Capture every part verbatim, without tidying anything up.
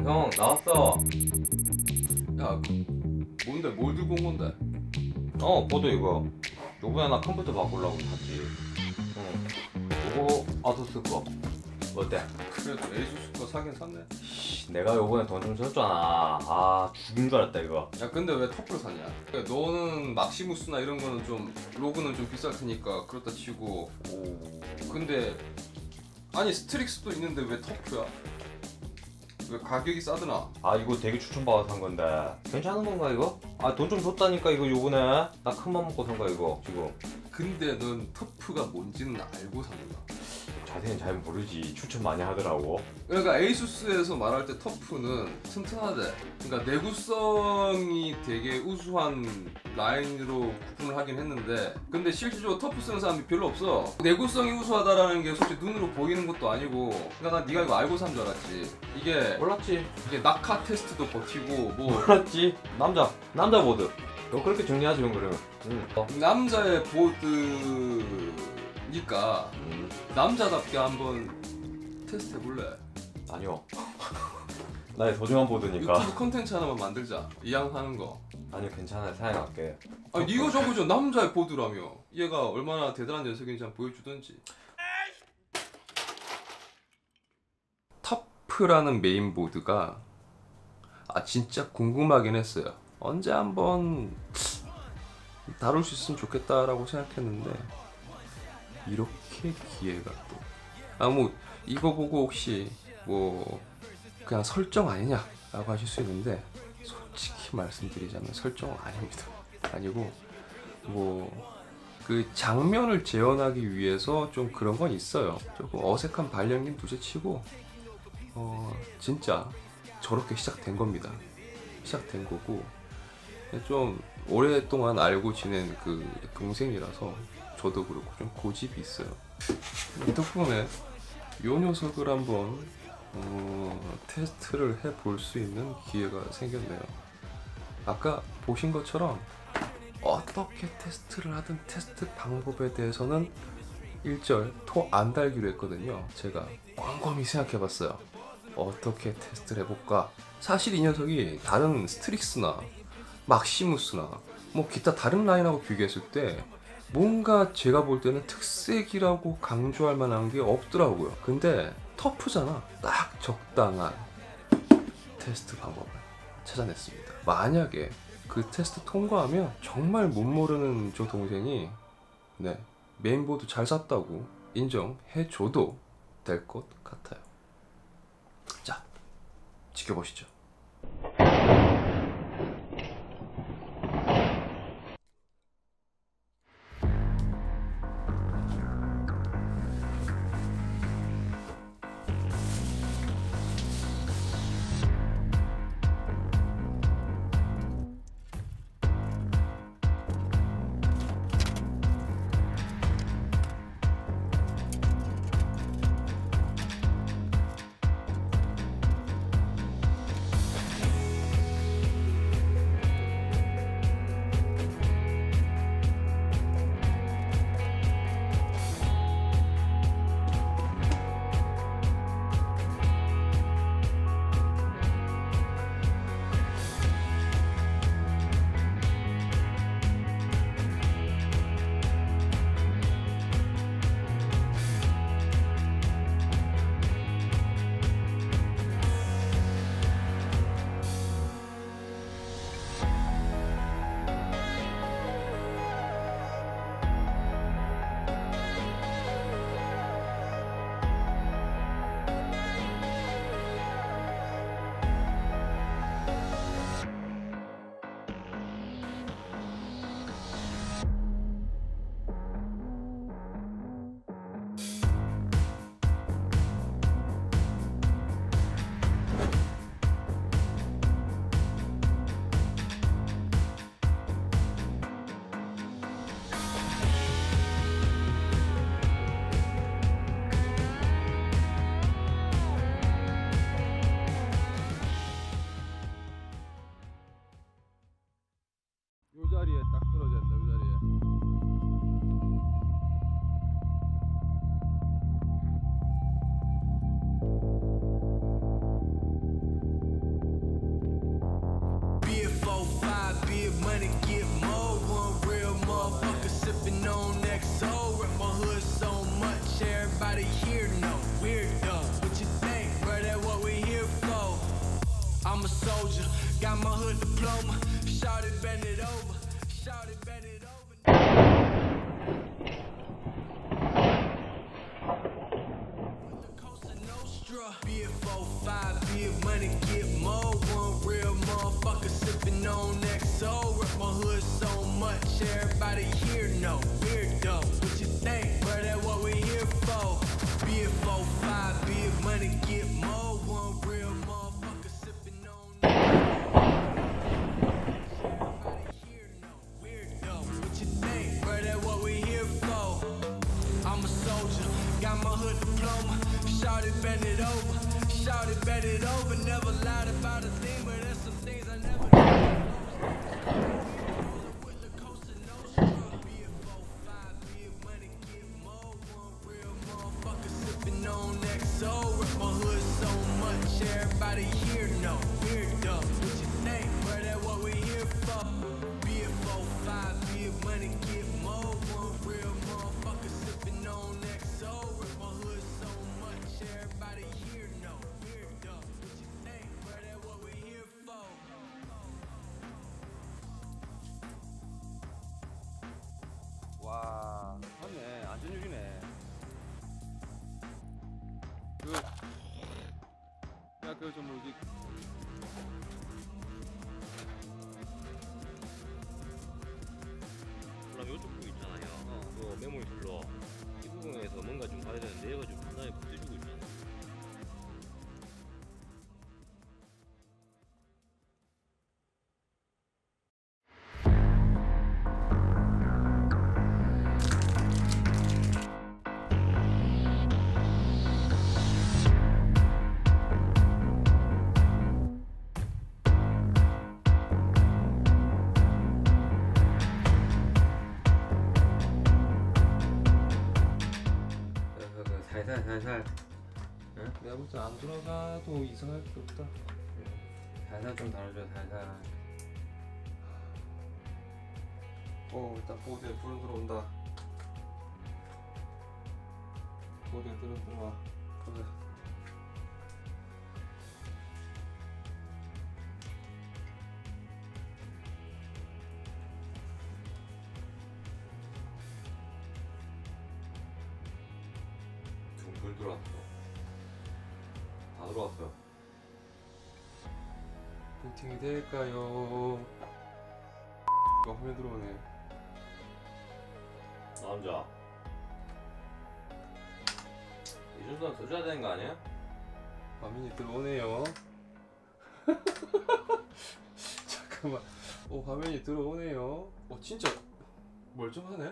형 나왔어. 야, 뭔데? 뭘 들고 온 건데? 어 보드 이거. 요번에 나 컴퓨터 바꾸려고 샀지. 응. 요거 아수스 거 어때? 그래도 에이수스 거 사긴 샀네. 씨, 내가 요번에 돈 좀 썼잖아. 아 죽인 줄 알았다 이거. 야, 근데 왜 터프를 샀냐? 그러니까 너는 막시무스나 이런 거는 좀 로그는 좀 비쌀 테니까 그렇다 치고. 오. 근데 아니 스트릭스도 있는데 왜 터프야? 왜 가격이 싸드나? 아 이거 되게 추천받아서 산 건데 괜찮은 건가 이거? 아 돈 좀 줬다니까 이거 요번에. 나 큰맘 먹고 산 거야 이거 지금. 근데 넌 터프가 뭔지는 알고 사는 거야. 자세히는 잘 모르지. 추천 많이 하더라고. 그러니까 에이수스에서 말할 때 터프는 튼튼하대. 그러니까 내구성이 되게 우수한 라인으로 구분을 하긴 했는데, 근데 실질적으로 터프 쓰는 사람이 별로 없어. 내구성이 우수하다라는 게 솔직히 눈으로 보이는 것도 아니고, 그러니까 난 네가 이거 알고 산 줄 알았지. 이게 몰랐지. 이게 낙하 테스트도 버티고 뭐 몰랐지. 남자 남자 보드. 너 그렇게 정리하지 형 그러면. 응. 어. 남자의 보드니까 음. 남자답게 한번 테스트 해볼래? 아니요. 나의 소중한 보드니까. 유튜브 컨텐츠 하나만 만들자. 이왕 하는 거. 아니요 괜찮아요. 사양할게. 아니 네가 저거죠. 남자의 보드라며. 얘가 얼마나 대단한 녀석인지 한번 보여주든지. 터프라는 메인보드가 아 진짜 궁금하긴 했어요. 언제 한번 다룰 수 있으면 좋겠다라고 생각했는데 이렇게 기회가 또. 아 뭐 이거 보고 혹시 뭐 그냥 설정 아니냐라고 하실 수 있는데, 솔직히 말씀드리자면 설정 아닙니다. 아니고 뭐 그 장면을 재현하기 위해서 좀 그런 건 있어요. 조금 어색한 발령긴 둘째치고 어 진짜 저렇게 시작된 겁니다. 시작된 거고, 좀 오랫동안 알고 지낸 그 동생이라서 저도 그렇고 좀 고집이 있어요. 이 덕분에 요 녀석을 한번 어, 테스트를 해볼 수 있는 기회가 생겼네요. 아까 보신 것처럼 어떻게 테스트를 하든 테스트 방법에 대해서는 일절 토 안 달기로 했거든요. 제가 곰곰이 생각해봤어요. 어떻게 테스트를 해볼까? 사실 이 녀석이 다른 스트릭스나 막시무스나 뭐 기타 다른 라인하고 비교했을 때 뭔가 제가 볼 때는 특색이라고 강조할 만한 게 없더라고요. 근데 터프잖아. 딱 적당한 테스트 방법을 찾아냈습니다. 만약에 그 테스트 통과하면 정말 못 모르는 저 동생이 네 메인보드 잘 샀다고 인정해줘도 될 것 같아요. 자, 지켜보시죠. Be it four, five, be it money, get more. One real motherfucker sipping on X O. Rep my hood so much, everybody here know. Weirdo, what you think? Bro, that what we here for. Be it four, five, be it money, get more. One real motherfucker sipping on everybody here know. Weirdo, what you think? Bro, that what we here for. I'm a soldier, got my hood diploma. Shout it, bend it over. Shout it, bend it over. Never lied about a thing, but there's some things I never did. With the coast and no straw. Be it four, five, be it money, get more. One real motherfucker sipping on X O. Rep my hood so much, everybody here know. Weirdo, what you think? Bro, that what we here for. Be it four, five, be it money, get more. One real motherfucker sipping on X O. Rep my hood so much, everybody here know. Weirdo, what you think? Bro, that what we here for. 와, 맞네. 안전육이네. 그, 야, 그, 저 뭐지? 그럼 요쪽 부분 있잖아요. 어. 그 메모리 슬로 이 부분에서 뭔가 좀 봐야 되는데 얘가 좀 중간에 붙여주고 있잖아. 살살 살살. 내가 볼 때 안 들어가도 이상할 게 없다. 살살 좀 다뤄줘 살살. 어, 일단 보드에 불은 들어온다. 보드에 불은 들어와. 보자. 불 들어왔어. 다 들어왔어요. 미팅이 될까요? 이거 화면 들어오네. 남자. 이 정도는 써줘야 되는 거 아니야? 화면이 들어오네요. 잠깐만. 오, 화면이 들어오네요. 어, 진짜 멀쩡하네.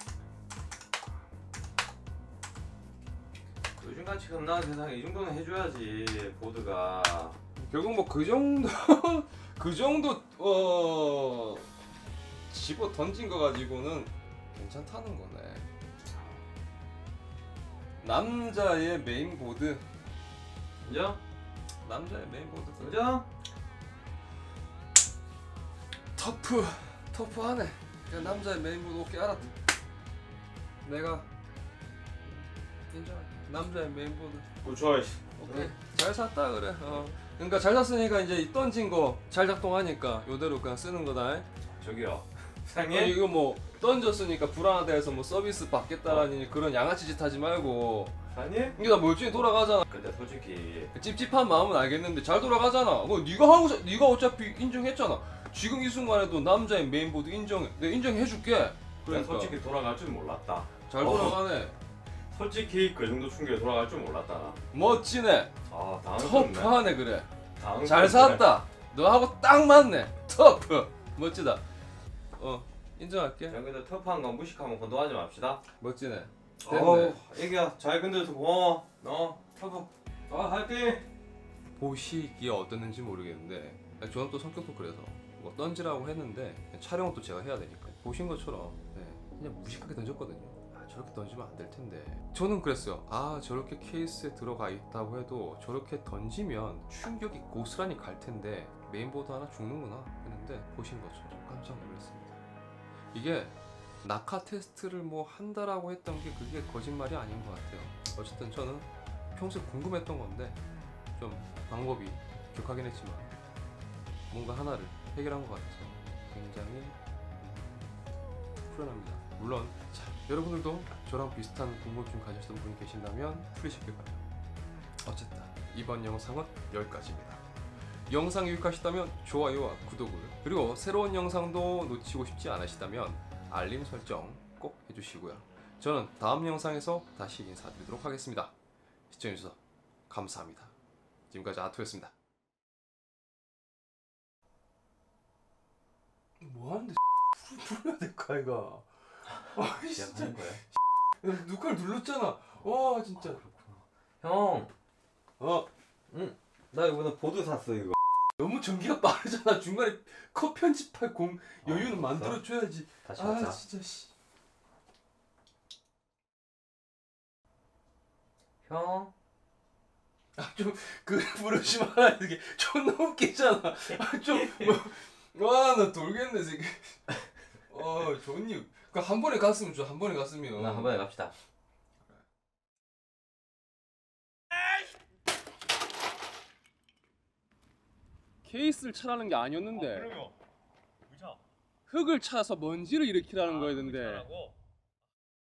요즘같이 흠나는 세상에 이 정도는 해줘야지 보드가. 결국 뭐 그 정도 그 정도 어 집어 던진 거 가지고는 괜찮다는 거네. 남자의 메인보드. 인정? 남자의 메인보드. 인정? 터프 터프하네. 그냥 남자의 메인보드. 오케이, 알았다. 내가 인정할게. 남자의 메인보드. 굿초이스. 오케이. 잘 샀다 그래. 어. 그러니까 잘 샀으니까 이제 이 던진 거 잘 작동하니까 요대로 그냥 쓰는 거다. 저기요 어, 사장님. 이거 뭐 던졌으니까 불안하다 해서 뭐 서비스 받겠다라니 어. 그런 양아치 짓 하지 말고. 사장님? 이게 다 멀쩡히 돌아가잖아. 근데 솔직히 찝찝한 마음은 알겠는데 잘 돌아가잖아. 뭐 네가 하고 자- 네가 어차피 인정했잖아. 지금 이 순간에도 남자의 메인보드 인정해. 내가 인정해줄게. 그래 그러니까 솔직히 돌아갈 줄 몰랐다. 잘 어. 돌아가네. 솔직히 그 정도 충격에 돌아갈 줄 몰랐다 나. 멋지네. 아 당황스럽네. 터프하네. 그래. 당황스럽네. 잘 샀다. 너하고 딱 맞네. 터프. 멋지다. 어, 인정할게. 야 근데 터프한 건 무식하면 건도하지 맙시다. 멋지네. 어우 됐네. 애기야 잘 건드려서 고마워. 너 터프. 아 화이팅. 보시기에 어땠는지 모르겠는데 저는 또 성격도 그래서 뭐 던지라고 했는데 촬영은 또 제가 해야 되니까 보신 것처럼 네, 그냥 무식하게 던졌거든요. 아, 저렇게 던지면 안 될 텐데. 저는 그랬어요. 아, 저렇게 케이스에 들어가 있다고 해도 저렇게 던지면 충격이 고스란히 갈 텐데 메인보드 하나 죽는구나 했는데 보신 것처럼 깜짝 놀랐습니다. 이게 낙하 테스트를 뭐 한다라고 했던 게 그게 거짓말이 아닌 것 같아요. 어쨌든 저는 평소에 궁금했던 건데 좀 방법이 격하긴 했지만 뭔가 하나를 해결한 것 같아서 굉장히 음, 표현합니다. 물론 자, 여러분들도 저랑 비슷한 궁금증 가졌던 분이 계신다면 풀리실 거예요. 어쨌든 이번 영상은 여기까지입니다. 영상이 유익하시다면 좋아요와 구독을, 그리고 새로운 영상도 놓치고 싶지 않으시다면 알림 설정 꼭 해주시고요. 저는 다음 영상에서 다시 인사드리도록 하겠습니다. 시청해주셔서 감사합니다. 지금까지 아토였습니다. 뭐하는데 불러야 될까 이거? 아 진짜 하는 거야? 누칼 눌렀잖아. 와 진짜. 형, 어 응, 나 이번에 보드 샀어 이거. 너무 전기가 빠르잖아. 중간에 컷 편집할 공 여유는 어, 만들어줘야지. 다시 아 하자. 진짜 씨. 형, 아 좀 그 부르지 마라. 이게 존나 웃기잖아. 아좀와나 돌겠네 지금. 어 존이. 그 한 번에 갔으면 좋아. 한 번에 갔으면. 나 한 번에 갑시다. 케이스를 차라는 게 아니었는데 그러면 의자 흙을 차서 먼지를 일으키라는 거였는데 하고